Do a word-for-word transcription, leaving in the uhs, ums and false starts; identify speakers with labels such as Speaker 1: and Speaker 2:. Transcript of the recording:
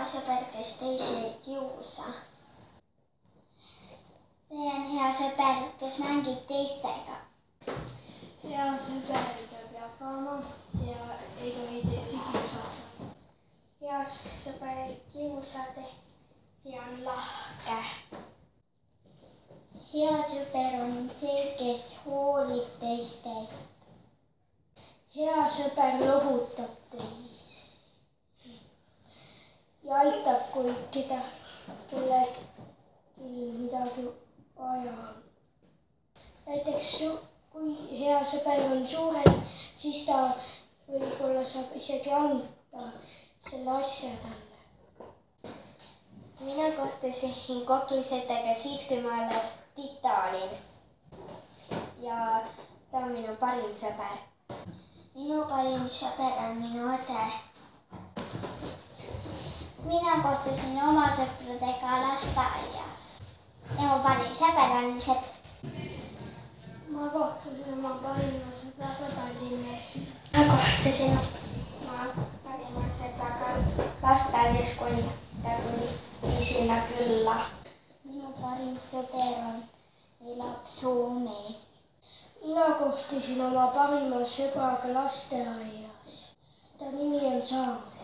Speaker 1: sõber, kes teisi ei kiusa.
Speaker 2: see on hea sõber, kes mängib teistega.
Speaker 3: hea sõber peab jagama ja ei tohi teisi kiusata.
Speaker 2: hea sõber ei kiusa teisi ja on lahke. hea sõber on see, kes hoolib teistest.
Speaker 3: hea sõber lohutab teisi ja aitab, kui keda, kellelgi midagi vaja on. näiteks kui hea sõber on suurem, siis ta võib-olla saab isegi anda selle asja talle.
Speaker 2: mina kohtusin koklisetega siis, kui ma alles tita olin. ja ta on minu parim sõber.
Speaker 1: minu parim sõber on minu õde.
Speaker 2: mina kohtusin oma sõpradega lasteaias. ja mu parim sõber on Sepp.
Speaker 3: ma kohtusin oma parima sõbraga Tallinnas.
Speaker 2: ma kohtusin oma parima sõbraga lasteaias, kui ta tuli sinna külla. minu parim sõber on, elab Soomes.
Speaker 3: mina kohtusin oma parima sõbraga lasteaias. ta nimi on Saar.